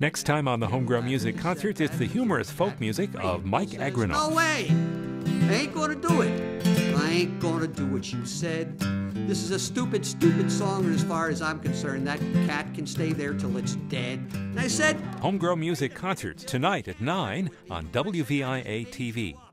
Next time on the Homegrown Music Concert, it's the humorous folk music of Mike Agranoff. No way! I ain't gonna do it. I ain't gonna do what you said. This is a stupid, stupid song, and as far as I'm concerned, that cat can stay there till it's dead. And I said... Homegrown Music Concerts tonight at 9 on WVIA-TV.